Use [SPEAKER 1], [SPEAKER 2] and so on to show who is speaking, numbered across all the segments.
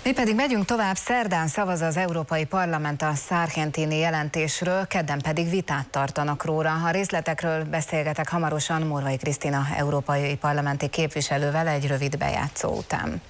[SPEAKER 1] Mi pedig megyünk tovább, szerdán szavaz az Európai Parlament a Sargentini jelentésről, kedden pedig vitát tartanak róla. A részletekről beszélgetek hamarosan Morvai Krisztina európai parlamenti képviselővel egy rövid bejátszó után.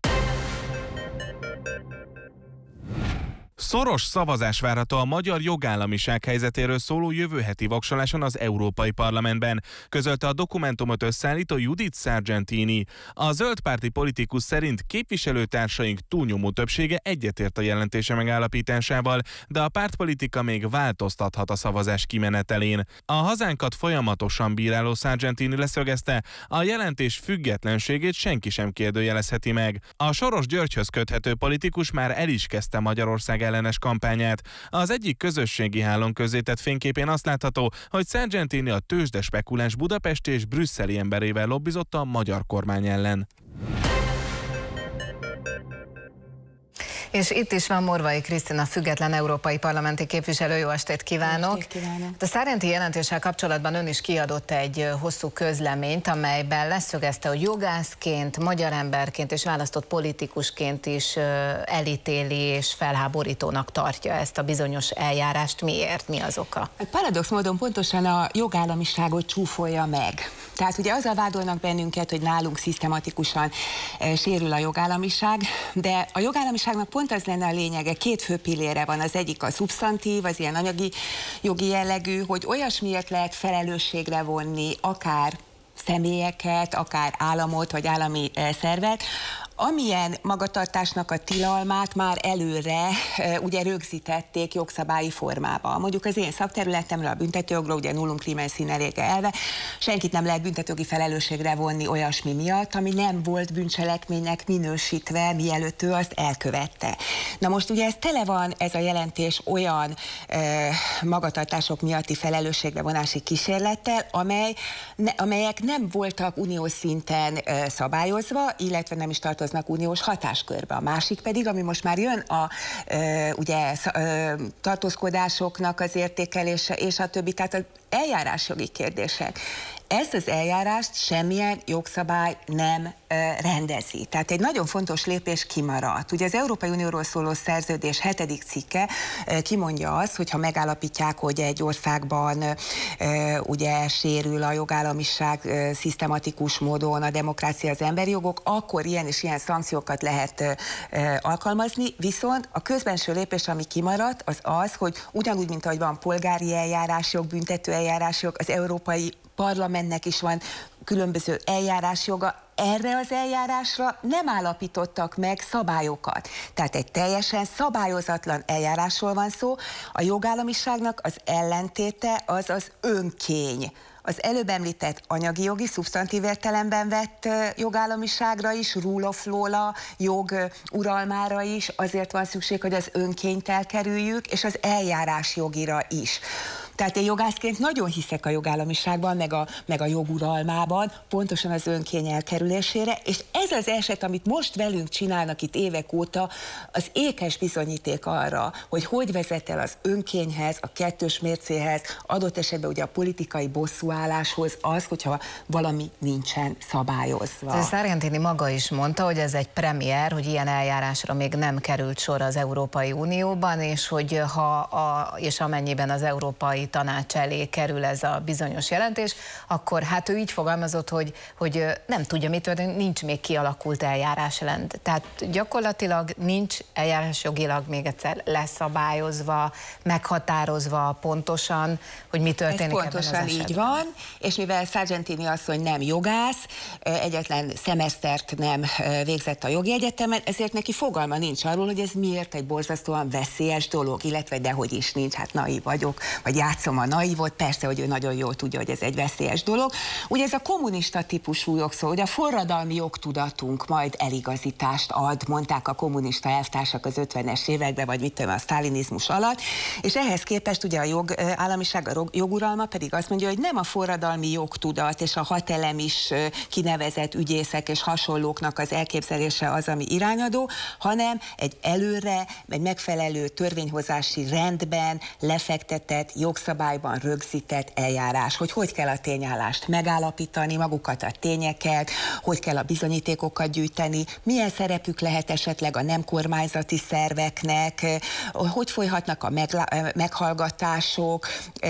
[SPEAKER 2] Szoros szavazás várható a magyar jogállamiság helyzetéről szóló jövő heti voksoláson az Európai Parlamentben, közölte a dokumentumot összeállító Judith Sargentini. A zöldpárti politikus szerint képviselőtársaink túlnyomó többsége egyetért a jelentése megállapításával, de a pártpolitika még változtathat a szavazás kimenetelén. A hazánkat folyamatosan bíráló Sargentini leszögezte, a jelentés függetlenségét senki sem kérdőjelezheti meg. A Soros Györgyhöz köthető politikus már el is kezdte Magyarország ellenes kampányát. Az egyik közösségi hálón közzétett fényképén azt látható, hogy Sargentini a tőzsdespekuláns budapesti és brüsszeli emberével lobbizott a magyar kormány ellen.
[SPEAKER 1] És itt is van Morvai Krisztina, független európai parlamenti képviselő. Jó estét kívánok! A Sargentini jelentéssel kapcsolatban ön is kiadott egy hosszú közleményt, amelyben leszögezte, hogy jogászként, magyar emberként és választott politikusként is elítéli és felháborítónak tartja ezt a bizonyos eljárást. Miért? Mi az oka?
[SPEAKER 3] Paradox módon pontosan a jogállamiságot csúfolja meg. Tehát ugye azzal vádolnak bennünket, hogy nálunk szisztematikusan sérül a jogállamiság, de a jogállamiságnak pont az lenne a lényege, két fő pillére van, az egyik a szubstantív, az ilyen anyagi jogi jellegű, hogy olyasmiért lehet felelősségre vonni akár személyeket, akár államot vagy állami szervet, amilyen magatartásnak a tilalmát már előre ugye rögzítették jogszabályi formában. Mondjuk az én szakterületemről, a büntetőjogról, ugye nullum crimen sine lege elve, senkit nem lehet büntetőjogi felelősségre vonni olyasmi miatt, ami nem volt bűncselekménynek minősítve, mielőtt ő azt elkövette. Na most ugye ez tele van, ez a jelentés olyan magatartások miatti felelősségre vonási kísérlettel, amelyek nem voltak uniós szinten szabályozva, illetve nem is tartoznak uniós hatáskörbe. A másik pedig, ami most már jön, ugye tartózkodásoknak az értékelése és a többi, tehát az eljárásjogi kérdések. Ezt az eljárást semmilyen jogszabály nem rendezi. Tehát egy nagyon fontos lépés kimaradt. Ugye az Európai Unióról szóló szerződés 7. cikke kimondja azt, hogy ha megállapítják, hogy egy országban ugye sérül a jogállamiság szisztematikus módon, a demokrácia, az emberi jogok, akkor ilyen és ilyen szankciókat lehet alkalmazni, viszont a közbenső lépés, ami kimaradt, az az, hogy ugyanúgy, mint ahogy van polgári eljárásjog, büntető eljárásjog, az Európai Parlamentnek is van különböző eljárásjoga, erre az eljárásra nem állapítottak meg szabályokat. Tehát egy teljesen szabályozatlan eljárásról van szó. A jogállamiságnak az ellentéte az az önkény. Az előbb említett anyagi jogi, szubstantív értelemben vett jogállamiságra is, rule of law-ra, jog uralmára is azért van szükség, hogy az önkényt elkerüljük, és az eljárás jogira is. Tehát én jogászként nagyon hiszek a jogállamiságban, meg a joguralmában, pontosan az önkény elkerülésére, és ez az eset, amit most velünk csinálnak itt évek óta, az ékes bizonyíték arra, hogy vezet el az önkényhez, a kettős mércéhez, adott esetben ugye a politikai bosszúálláshoz az, hogyha valami nincsen szabályozva.
[SPEAKER 1] Sargentini maga is mondta, hogy ez egy premier, hogy ilyen eljárásra még nem került sor az Európai Unióban, és hogy és amennyiben az Európai Tanács elé kerül ez a bizonyos jelentés, akkor hát ő így fogalmazott, hogy nem tudja, mit történik, nincs még kialakult eljárásrend. Tehát gyakorlatilag nincs eljárásjogilag még egyszer leszabályozva, meghatározva pontosan, hogy mi történik ebben az esetben.
[SPEAKER 3] Pontosan így van, és mivel Sargentini asszony nem jogász, egyetlen szemesztert nem végzett a jogi egyetemen, ezért neki fogalma nincs arról, hogy ez miért egy borzasztóan veszélyes dolog, illetve dehogy is nincs, hát naív vagyok, vagy játszom a naívot, persze, hogy ő nagyon jól tudja, hogy ez egy veszélyes dolog. Ugye ez a kommunista típusú jogszó, hogy a forradalmi jogtudatunk majd eligazítást ad, mondták a kommunista elvtársak az 50-es években, vagy mit tudom, a sztálinizmus alatt, és ehhez képest ugye a jogállamiság, a joguralma pedig azt mondja, hogy nem a forradalmi jogtudat és a hatelem is kinevezett ügyészek és hasonlóknak az elképzelése az, ami irányadó, hanem egy előre, egy megfelelő törvényhozási rendben lefektetett jogszabály jogszabályban rögzített eljárás, hogy kell a tényállást megállapítani, magukat a tényeket, hogy kell a bizonyítékokat gyűjteni, milyen szerepük lehet esetleg a nem kormányzati szerveknek, hogy folyhatnak a meghallgatások,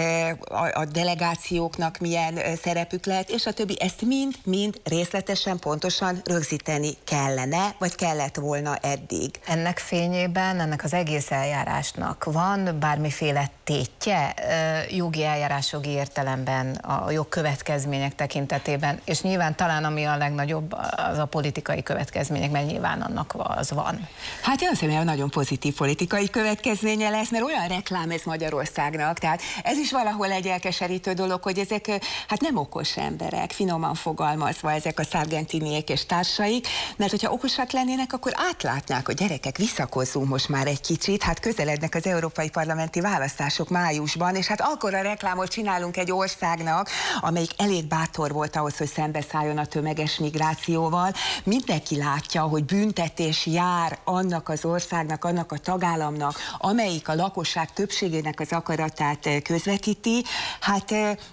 [SPEAKER 3] a delegációknak milyen szerepük lehet, és a többi. Ezt mind részletesen, pontosan rögzíteni kellene, vagy kellett volna eddig.
[SPEAKER 1] Ennek fényében, ennek az egész eljárásnak van bármiféle tétje jogi eljárásjogi értelemben, a jogkövetkezmények tekintetében, és nyilván talán ami a legnagyobb, az a politikai következmények, mert nyilván annak az van.
[SPEAKER 3] Hát én azt hiszem, hogy nagyon pozitív politikai következménye lesz, mert olyan reklám ez Magyarországnak, tehát ez is valahol egy elkeserítő dolog, hogy ezek hát nem okos emberek, finoman fogalmazva ezek a Sargentiniek és társaik, mert hogyha okosak lennének, akkor átlátnák, hogy gyerekek, visszakozzunk most már egy kicsit, hát közelednek az európai parlamenti választások májusban, és hát akkor a reklámot csinálunk egy országnak, amelyik elég bátor volt ahhoz, hogy szembeszálljon a tömeges migrációval. Mindenki látja, hogy büntetés jár annak az országnak, annak a tagállamnak, amelyik a lakosság többségének az akaratát közvetíti. Hát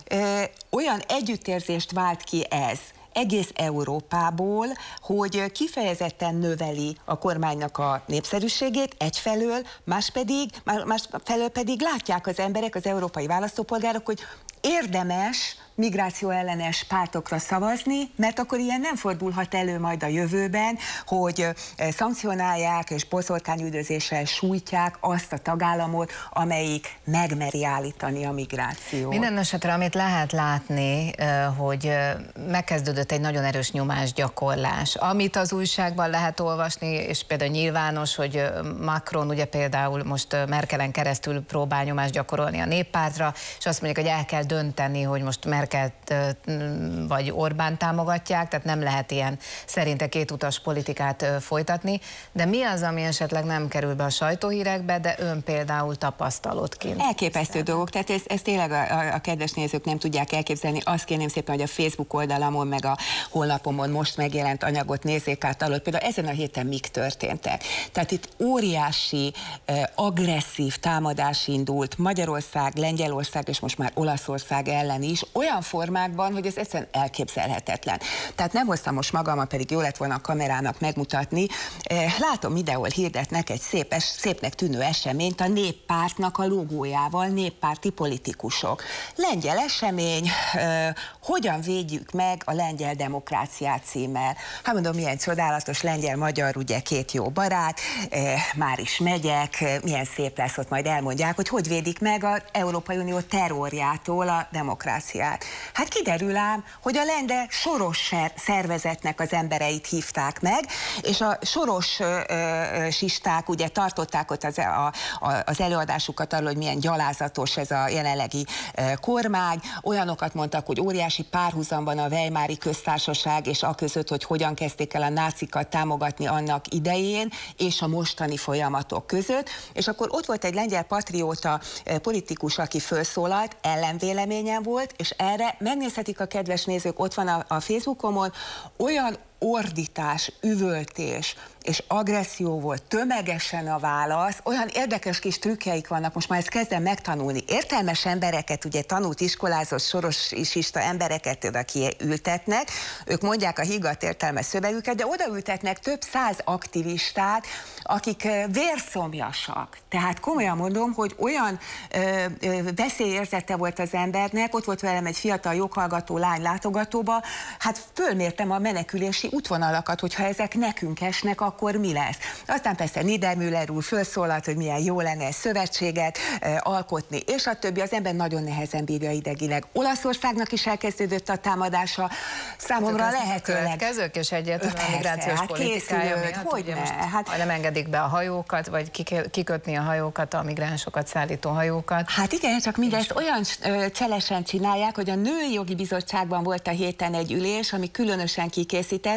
[SPEAKER 3] olyan együttérzést vált ki ez egész Európából, hogy kifejezetten növeli a kormánynak a népszerűségét egyfelől, másfelől pedig látják az emberek, az európai választópolgárok, hogy érdemes migráció ellenes pártokra szavazni, mert akkor ilyen nem fordulhat elő majd a jövőben, hogy szankcionálják és boszorkányüldözéssel sújtják azt a tagállamot, amelyik megmeri állítani a migrációt.
[SPEAKER 1] Minden esetre, amit lehet látni, hogy megkezdődött egy nagyon erős nyomásgyakorlás, amit az újságban lehet olvasni, és például nyilvános, hogy Macron ugye például most Merkelen keresztül próbál nyomást gyakorolni a néppártra, és azt mondják, hogy el kell dönteni, hogy most Merkelt vagy Orbán támogatják, tehát nem lehet ilyen szerinte kétutas politikát folytatni, de mi az, ami esetleg nem kerül be a sajtóhírekbe, de ön például tapasztalott kint?
[SPEAKER 3] Elképesztő dolgok, tehát ez tényleg a kedves nézők nem tudják elképzelni. Azt kérném szépen, hogy a Facebook oldalamon, meg a honlapomon most megjelent anyagot nézzék át alól. Például ezen a héten mik történtek. Tehát itt óriási, agresszív támadás indult Magyarország, Lengyelország és most már Olaszország ellen is, olyan formákban, hogy ez egyszerűen elképzelhetetlen. Tehát nem hoztam most magammal, pedig jó lett volna a kamerának megmutatni. Látom, mindenhol hirdetnek egy szépnek tűnő eseményt a néppártnak a logójával, néppárti politikusok. Lengyel esemény, hogyan védjük meg a lengyel demokráciát címmel. Hát mondom, milyen csodálatos, lengyel-magyar, ugye két jó barát, már is megyek, milyen szép lesz, ott majd elmondják, hogy védik meg az Európai Unió terrorjától a demokráciát. Hát kiderül ám, hogy a lengyel soros szervezetnek az embereit hívták meg, és a sorosisták ugye tartották ott az előadásukat arról, hogy milyen gyalázatos ez a jelenlegi kormány. Olyanokat mondtak, hogy óriási párhuzam van a Weimári köztársaság és aközött, hogy hogyan kezdték el a nácikat támogatni annak idején, és a mostani folyamatok között. És akkor ott volt egy lengyel patrióta politikus, aki felszólalt, ellenvéleményen volt, és erre megnézhetik a kedves nézők, ott van a Facebookomon, olyan ordítás, üvöltés és agresszió volt, tömegesen a válasz, olyan érdekes kis trükkjeik vannak, most már ezt kezdem megtanulni. Értelmes embereket, ugye tanult, iskolázott, sorosista embereket oda kiültetnek, ők mondják a higgadt értelmes szövegüket, de odaültetnek több száz aktivistát, akik vérszomjasak. Tehát komolyan mondom, hogy olyan veszélyérzete volt az embernek, ott volt velem egy fiatal joghallgató lány látogatóba, hát fölmértem a menekülési útvonalakat, hogyha ezek nekünk esnek, akkor mi lesz. Aztán persze Niedermüller úr felszólalt, hogy milyen jó lenne egy szövetséget alkotni, és a többi. Az ember nagyon nehezen bírja idegileg. Olaszországnak is elkezdődött a támadása. Számomra lehetőleg...
[SPEAKER 1] Következők és egyáltalán a migrációs politikája miatt, hogy nem engedik be a hajókat, vagy kikötni a hajókat, a migránsokat szállító hajókat.
[SPEAKER 3] Hát igen, csak mindezt olyan cselesen csinálják, hogy a Női Jogi Bizottságban volt a héten egy ülés, ami különösen kikészített,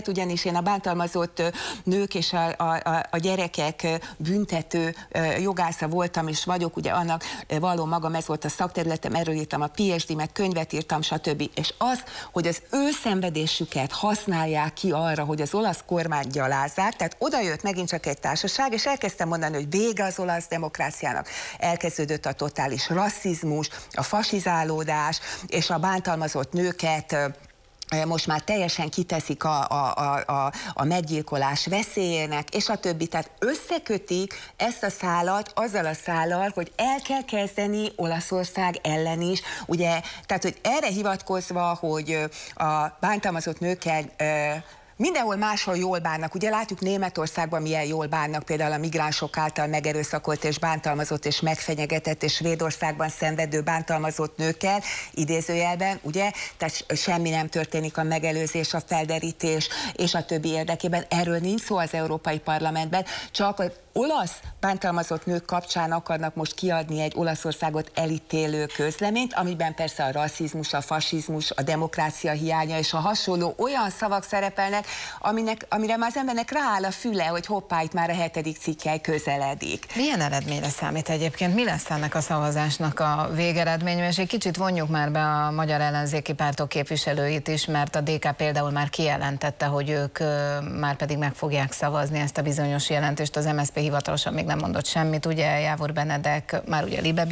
[SPEAKER 3] ügyet, ugyanis én a bántalmazott nők és a gyerekek büntető jogásza voltam és vagyok, ugye annak való magam, ez volt a szakterületem, erről írtam a PhD, meg könyvet írtam, stb. És az, hogy az ő szenvedésüket használják ki arra, hogy az olasz kormányt gyalázzák, tehát oda jött megint csak egy társaság, és elkezdtem mondani, hogy vége az olasz demokráciának, elkezdődött a totális rasszizmus, a fasizálódás, és a bántalmazott nőket most már teljesen kiteszik a meggyilkolás veszélyének, és a többi. Tehát összekötik ezt a szálat azzal a szállal, hogy el kell kezdeni Olaszország ellen is, ugye, tehát hogy erre hivatkozva, hogy a bántalmazott nőkkel mindenhol máshol jól bánnak. Ugye látjuk Németországban milyen jól bánnak például a migránsok által megerőszakolt és bántalmazott és megfenyegetett és Svédországban szenvedő bántalmazott nőkkel, idézőjelben, ugye? Tehát semmi nem történik a megelőzés, a felderítés és a többi érdekében. Erről nincs szó az Európai Parlamentben, csak az olasz bántalmazott nők kapcsán akarnak most kiadni egy Olaszországot elítélő közleményt, amiben persze a rasszizmus, a fasizmus, a demokrácia hiánya és a hasonló olyan szavak szerepelnek, amire már az embernek rááll a füle, hogy hoppá, itt már a 7. cikkely közeledik.
[SPEAKER 1] Milyen eredményre számít egyébként? Mi lesz ennek a szavazásnak a végeredménye? És egy kicsit vonjuk már be a magyar ellenzéki pártok képviselőit is, mert a DK például már kijelentette, hogy ők már pedig meg fogják szavazni ezt a bizonyos jelentést. Az MSZP hivatalosan még nem mondott semmit, ugye Jávor Benedek már ugye Libe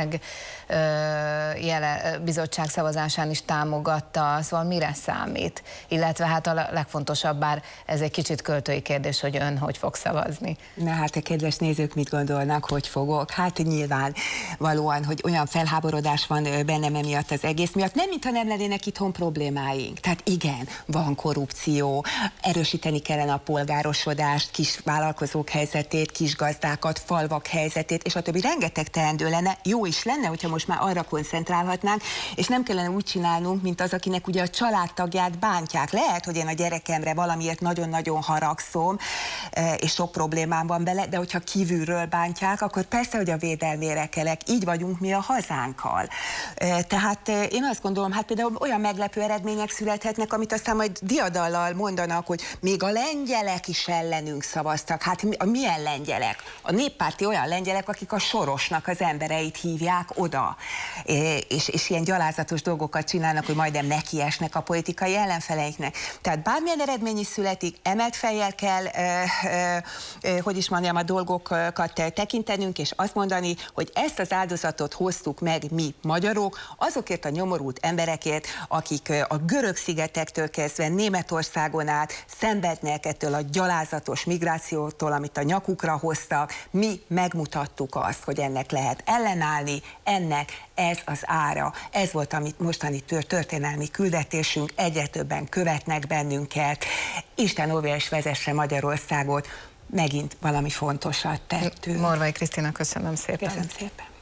[SPEAKER 1] bizottság szavazásán is támogatta, szóval mire számít? Illetve hát a legfontosabb, bár ez egy kicsit költői kérdés, hogy ön hogy fog szavazni.
[SPEAKER 3] Na hát a kedves nézők mit gondolnak, hogy fogok? Hát nyilván valóan, hogy olyan felháborodás van bennem emiatt az egész miatt, nem mintha nem lennének itthon problémáink. Tehát igen, van korrupció, erősíteni kellene a polgárosodást, kis vállalkozók helyzetét, kisgazdákat, falvak helyzetét, és a többi rengeteg teendő lenne. Jó is lenne, hogyha most már arra koncentrálhatnánk, és nem kellene úgy csinálnunk, mint az, akinek ugye a családtagját bántják. Lehet, hogy én a gyerekemre valamiért nagyon-nagyon haragszom, és sok problémám van bele, de hogyha kívülről bántják, akkor persze, hogy a védelmére kelek. Így vagyunk mi a hazánkkal. Tehát én azt gondolom, hát például olyan meglepő eredmények születhetnek, amit aztán majd diadallal mondanak, hogy még a lengyelek is ellenünk szavaztak. Hát milyen lengyelek? A néppárti olyan lengyelek, akik a Sorosnak az embereit hívják oda, és ilyen gyalázatos dolgokat csinálnak, hogy majdnem nekiesnek a politikai ellenfeleiknek. Tehát bármilyen eredmény is születik, emelt fejjel kell, hogy is mondjam, a dolgokat tekintenünk, és azt mondani, hogy ezt az áldozatot hoztuk meg mi magyarok, azokért a nyomorult emberekért, akik a Görög-szigetektől kezdve Németországon át szenvednek ettől a gyalázatos migrációtól, amit a nyakukra hoztak. Mi megmutattuk azt, hogy ennek lehet ellenállni, ennek ez az ára. Ez volt a mostani történelmi küldetésünk, egyre többen követnek bennünket. Isten óvja és vezesse Magyarországot, megint valami fontosat tettünk.
[SPEAKER 1] Morvai Krisztina, köszönöm szépen.
[SPEAKER 3] Köszönöm szépen.